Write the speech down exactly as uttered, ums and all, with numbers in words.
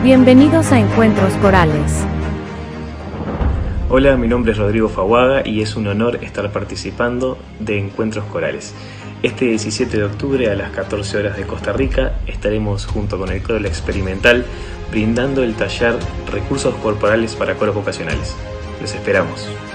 Bienvenidos a Encuentros Corales. Hola, mi nombre es Rodrigo Faguaga y es un honor estar participando de Encuentros Corales. Este diecisiete de octubre a las catorce horas de Costa Rica estaremos junto con el Coro La Experimental brindando el taller Recursos Corporales para Coros Vocacionales. Los esperamos.